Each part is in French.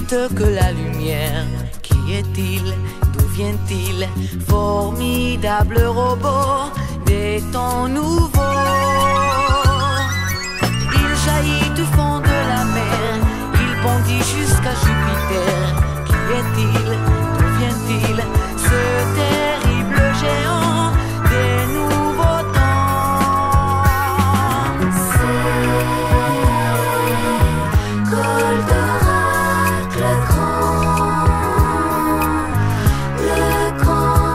vite que la lumière. Qui est-il? D'où vient-il? Formidable robot des temps nouveaux. Il jaillit du fond de la mer, il bondit jusqu'à Jupiter. Qui est-il? D'où vient-il? Ce terrible géant des nouveaux temps. C'est Goldorak le grand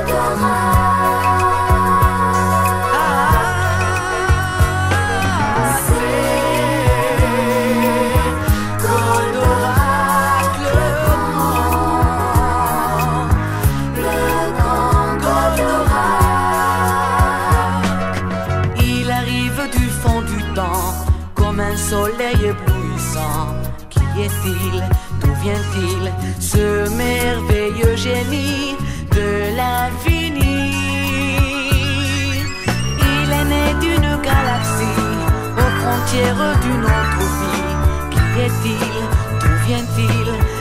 Goldorak. C'est Goldorak le grand Goldorak. Il arrive du fond du temps comme un soleil éblouissant. Qui est-il? D'où vient-il? Ce merveilleux génie de l'infini. Il est né d'une galaxie aux frontières d'une autre vie. Qui est-il? D'où vient-il?